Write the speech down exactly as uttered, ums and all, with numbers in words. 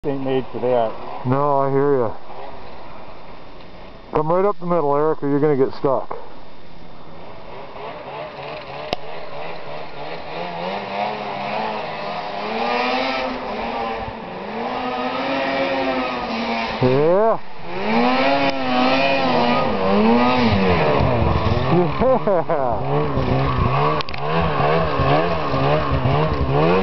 Ain't made for that. No, I hear ya. Come right up the middle, Eric, or you're gonna get stuck. Yeah. Yeah.